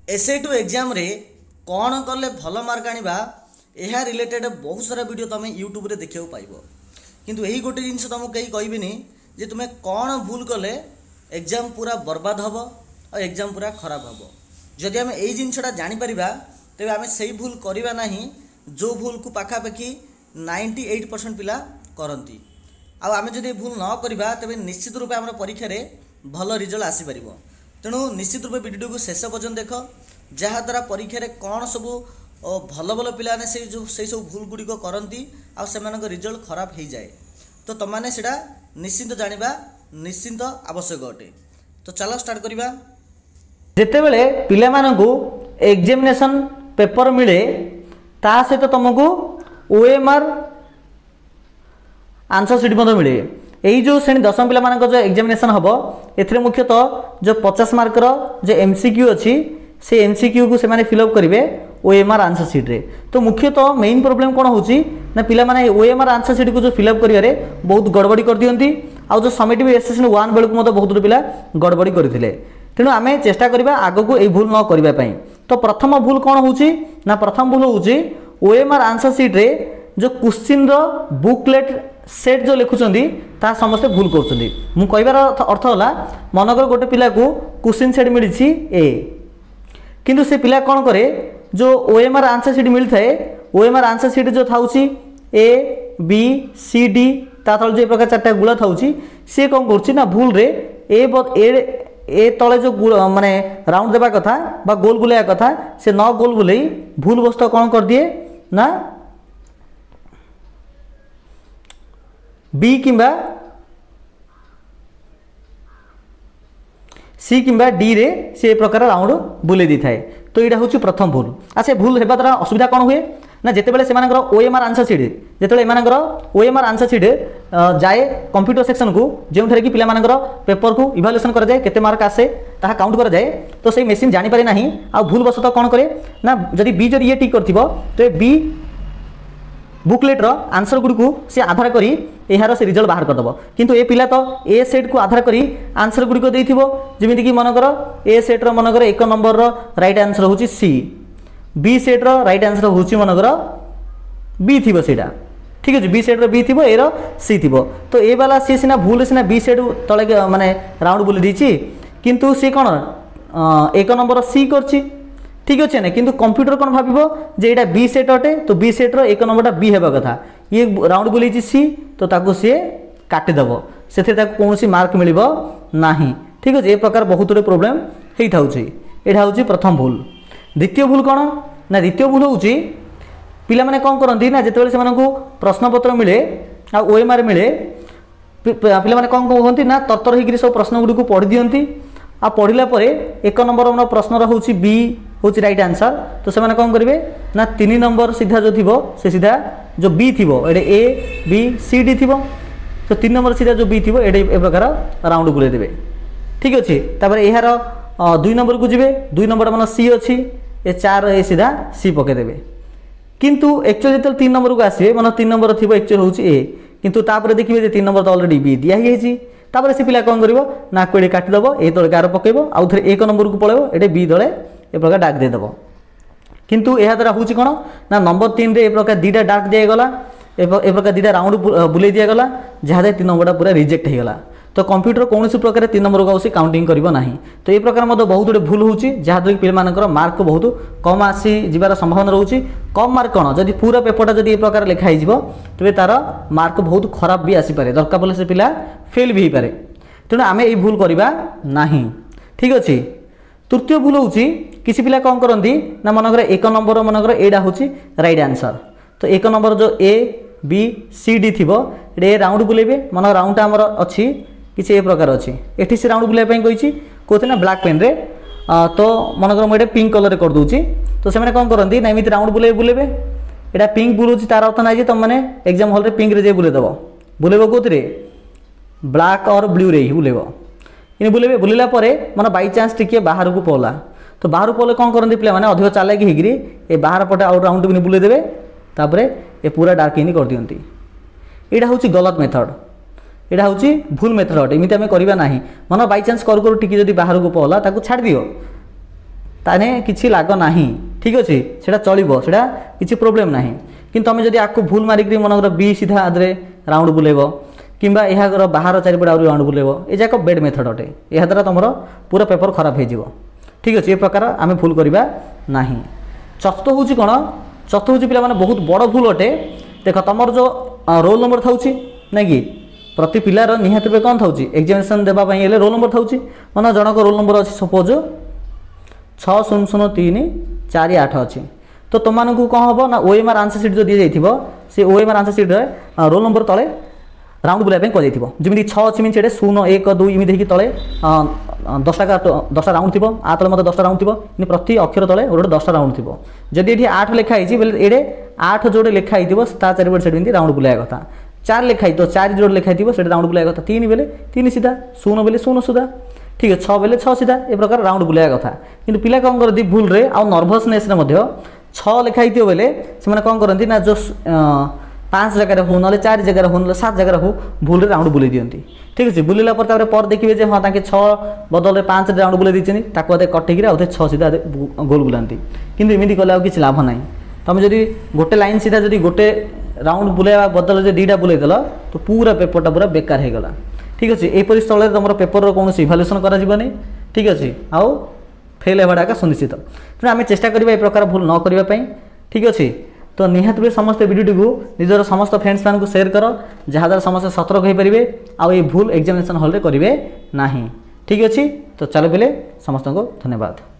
एसए2 exam रे कौन कले भल मार्क आनिबा यह रिलेटेड बहुत सारा वीडियो तुम यूट्यूब रे देखियो पाइबो। किंतु यही गोटे जिनस तुमको कहीं कहबिनी जे तुम्हें कौन भूल कले एग्जाम पूरा बर्बाद हम और एग्जाम पूरा खराब हम। जदि आम यही जिनसटा जापर तेज आम से भूल करवा ना जो भूल को पाखापाखि 98% पिला करती। आम जब भूल न करवा तेज निश्चित रूपे आम परीक्षा रे भल रिजल्ट आसीपर। तेणु निश्चित रूपे वीडियो को शेष पर्यंत देख जहाद्वारा परीक्षा रे कौन सब भल भल पिलाने से सब भूल गुड़िक करती आउ रिजल्ट खराब हो जाए। तो तुमने से निश्चिंत जाना निश्चिंत आवश्यक अटे। तो चलो स्टार्ट करवा। जिते बड़े पिला एग्जामिनेशन पेपर मिले ता सहित तुमको ओएमआर आंसर सीट मिले। यही जो श्रेणी 10 पिला जो एग्जामिनेशन हम ए मुख्यतः जो 50 मार्कर जो एमसीक्यू अच्छी से एमसीक्यू को से फिलअप करेंगे ओएमआर आंसर सीट रे। तो मुख्यतः मेन प्रोब्लेम कौन होची ना पिला माने ओएमआर आंसर सीट को जो फिलअप करियारे बहुत गड़बड़ी कर दियंती आ जो समेटिव एसेसन 1 बेलू मत बहुत पिला गड़बड़ी करथिले। तेणु आम चेष्टा करबा आगो को ए भूल न करबा पई। तो प्रथम भूल कौन होची ना प्रथम भूल होची ओएमआर आंसर सीट रे जो क्वेश्चन रो बुकलेट सेट जो लिखुचंदी ता समस्त भूल करछंदी। मु कहबार अर्थ होला मनकर गोटे पिला को क्वेश्चन सेट मिलिछि ए किंतु से पिला कौन करे जो ओएमआर आंसर सीट मिलता है ओएमआर आंसर सीट जो थाउची ए बी सी डी ता तले जो प्रकार चारटा गुला थाउची से कौन करछि ना भूल रे ए तले जो माने राउंड देबा कथा बा गोल बुलाया कथा से न गोल बुलाई भूल वस्तु कौन कर दिए ना बी किंबा सी किंबा डी रे से प्रकार राउंड बुले दी थाए। तो यहाँ हूँ प्रथम भूल। अच्छा भूल होगा द्वारा असुविधा कौन हुए ना जितेबाला से ओएमआर आंसर सीट जिते ओएमआर आंसर सीट जाए कंप्यूटर सेक्शन को जो कि पिला पेपर को इवाल्युएसन करा जाए केते मार्क आसे ताहा काउंट करा जाए। तो से मेसीन जानी पारे नाही आ भूल वशतः कौन करे ना जदि बी जदि ये टिक करथिबो तो बी बुकलेट रो आंसर गुडी को से आधार करी यार से रिजल्ट बाहर करदब। किंतु ए पिला तो ए सेट को आधार करी आंसर गुडी को देथिबो जेमिति कि मनकर ए सेट रो मनकर 1 नंबर रो राइट आंसर होची सी बी सेट रो राइट आंसर होची मनकर बी थिबो सेटा ठीक अछि बी सेट रो बी थिबो ए रो सी थिबो। तो ए वाला सी सिना भूल सिना बी सेट तळे माने राउंड बुली दीची किंतु सी कोन 1 नंबर सी करची ठीक अच्छे ना। किंतु कंप्यूटर कौन भाव जे यहाँ बी सेट अटे तो बी सेट्र 1 नंबर बी हेबा कथा ये राउंड बुले सी तो ताको सी काटिदेव से कौन मार्क मिल ना ठीक अच्छे। ए प्रकार बहुत गुड प्रोब्लेम होता यहाँ हूँ प्रथम भूल। द्वितीय भूल कौन ना द्वितीय भूल हूँ पिला माने कौन करती ना जिते से प्रश्नपत्र मिले आ ओएमआर मिले पिला माने कौन कहते ना तरतर होकर सब प्रश्न गुड़ी को पढ़ी दियंती आ पढ़ला परे 1 नंबर प्रश्न हूँ बी हूँ राइट आंसर। तो से कौन करेंगे ना 3 नंबर सीधा जो थी से सीधा जो बी थी ये ए बी सी डी थी तो 3 नंबर सीधा जो बी थी ये प्रकार राउंड बुले देवे ठीक अच्छे। तापर यार 2 नंबर को जीवे 2 नंबर मान सी अच्छी ए 4 ए सीधा सी पकईदेवे। किंतु एक्चुअली जो 3 नंबर को आसवे मान 3 नंबर थी एक्चुअल हूँ ए किंतु तापर देखिए 3 नंबर तो अलरेडी बी दिखाई तापर से पिला कौन करिवो ना कोड़े काटिदेव ए तले गार पकेइबो आउ थे 1 नंबर को पळेबो एटे बी तले ए प्रकार डाक देदेव। किंतु यह द्वारा हूँ कौन ना नंबर 3 रे ए प्रकार 2टा डाक दिगला ए प्रकार 2टा राउंड बुले दिगला जहाँ 3 नंबर पूरा रिजेक्ट होगा। तो कंप्यूटर कौन प्रकार 3 नंबर को आसी काउंटिंग करिवो नाही। तो ये प्रकार बहुत गुड़े भूल होची जहाँद्वारा कि पिलामानकर मार्क बहुत कम आसी जीवार संभावना रोचे। कम मार्क कौन जदि पूरा पेपरटा जदि ए प्रकार लिखाई तेज तार मार्क बहुत खराब भी आसीपे दरकार पड़े से पिला फेल भी हो पारे। तेणु आम ये भूल करवा नहीं ठीक अच्छे। तृतीय भूल हूँ किसी पिला कौन करती ना मनकर 1 नंबर मनकर एटा हूँ राइट आंसर। तो 1 नंबर जो ए बी सी डी थी ये राउंड बुलेबे मन राउंड आमर अच्छी किसी ए प्रकार अच्छी एटी से राउंड बुलाइपाई कही कहते ना ब्लैक पेन रे तो मनकर मुझे पिंक कलर कर दूसरी। तो से कौन करती ना एमती राउंड बुलेबे यहाँ पिंक बुलाऊँ तार अर्थ ना तुम मैंने एग्जाम हल पिंक रे बुलेदेव बुलेब कौन ब्लैक और ब्लू रे ही बुलेब इन बुलेबे बुलेला मन बाई चान्स टिके बाहर को पला तो बाहर पड़े कौन करती पे मैंने अधिक चालाक होगी ये बाहर पटे आउट राउंड भी बुलेदेवे तापर ये पूरा डार्क इन कर दिखती। यहाँ हूँ गलत मेथड यहाँ हूँ भूल मेथड एमती आम करवा ना मन बाई चान्स करू टिके जब बाहर को पला छाड़ दियो ताने किसी लाग नाही ठीक अच्छे सेटा चलिबो सेटा किसी प्रोब्लेम नाही किंतु आम जदि आपको भूल मारिक मनकर बी सीधा आदरे राउंड बुलेब किंबा यहाँ बाहर चारिपटे आउरी राउंड बुलेब ये जाक बेड मेथड अटे यह द्वारा तुम पूरा पेपर खराब हो ठीक अच्छे ये प्रकार आम भूल करवा ना। चतुर्थ हूँ कौन चतुर्थ हूँ पिला बहुत बड़ भूल अटे देख तुम जो रोल नंबर था ना कि प्रति पिलार निहाती भाव कौन था एग्जामिनेशन देवाई रोल नंबर था मन जनक रोल नंबर अच्छे सपोज 600348 अच्छी तो तुमको कौन हम ना ओएमआर आंसर सीट जो दी जाइए से OMR answer sheet roll number तले राउंड बुलाई कही जमी 6 अच्छी मीन से 0 1 2 इमिति तले 10टा राउंड थी आ तले मतलब 10टा राउंड थी प्रति अक्षर तले गोटे 10टा राउंड थी जदि ये 8 लिखाई बोले ये 8 जोड़े लिखाई चारिपटे से राउंड बुलाया कथा 4 लिखाई तो 4 जोड़े लिखाई से राउंड बुलाया कथा 3 बेले 3 सीधा 0 बेले 0 सीधा ठीक है 6 बेले 6 सीधा ए प्रकार राउंड बुलाया कथा कि पिला कौन करती भूल रे आ नर्भसनेस 6 लिखाई बेले से कौन करती ना जो 5 जगह हो ना 4 जगह हो ना 7 जगह हो भूल राउंड बुले दिखती ठीक अच्छे बुलला पर देखिए हाँ 6 बदल 5 राउंड बुले देते कटेक आउ 6 सीधा गोल बुलाती किंतु एमती कले किसी लाभ ना तुम जब गोटे लाइन सीधा जब गोटे राउंड बुलाइवा बदल जो 2टा बुलेदेल तो पूरा पेपरटा पूरा बेकार हो गला ठीक अच्छे यहपरी स्थल तुम पेपर कौन इभाल्युएसन कर ठीक अच्छे आउ फेल होगा सुनिश्चित तेणु आम चेष्टा करवा ए प्रकार भूल न करने ठीक अच्छे तो निहाती भाव समस्त वीडियो को निजर समस्त फ्रेंड्स मान शेयर कर जहाँद्वारा समस्त सतर्क हो पारे आउ ये भूल एग्जामिनेशन हॉल रे करेंगे ना ठीक अच्छे तो चलो पहले समस्त को धन्यवाद।